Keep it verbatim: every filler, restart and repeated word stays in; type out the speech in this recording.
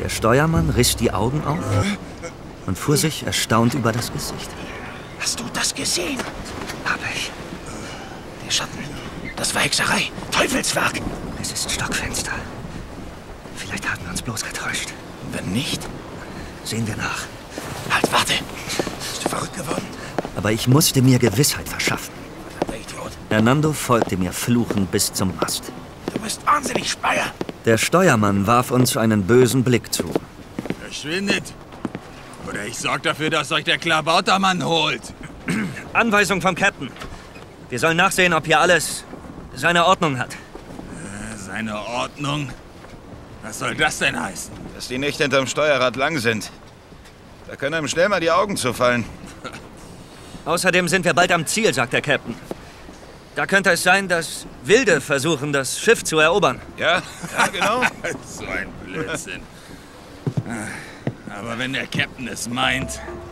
Der Steuermann riss die Augen auf und fuhr sich erstaunt über das Gesicht. Hast du das gesehen? Hab ich. Der Schatten. Das war Hexerei. Teufelswerk. Es ist stockfinster. Vielleicht haben wir uns bloß getäuscht. Wenn nicht? Sehen wir nach. Halt, warte. Bist du verrückt geworden? Aber ich musste mir Gewissheit verschaffen. Der Idiot. Hernando folgte mir fluchend bis zum Mast. Du bist wahnsinnig, Speyer. Der Steuermann warf uns einen bösen Blick zu. Verschwindet! Oder ich sorge dafür, dass euch der Klabautermann holt. Anweisung vom Captain. Wir sollen nachsehen, ob hier alles seine Ordnung hat. Äh, seine Ordnung? Was soll das denn heißen? Dass die nicht hinterm Steuerrad lang sind. Da können einem schnell mal die Augen zufallen. Außerdem sind wir bald am Ziel, sagt der Captain. Da könnte es sein, dass Wilde versuchen, das Schiff zu erobern. Ja, ja, genau. So ein Blödsinn. Aber wenn der Captain es meint,